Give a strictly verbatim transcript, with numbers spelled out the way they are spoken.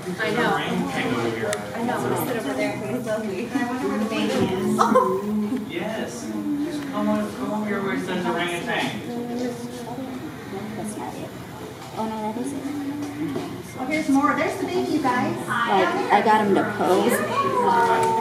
I know. Rain came over your eyes. I know. I'm gonna sit over there and take a selfie. I wonder where the baby is. Oh. Yes. Just come on, come over here where it says orangutan. That's not it. Oh no, that is it. Oh, here's more. There's the baby, you guys. Like, I got him to pose.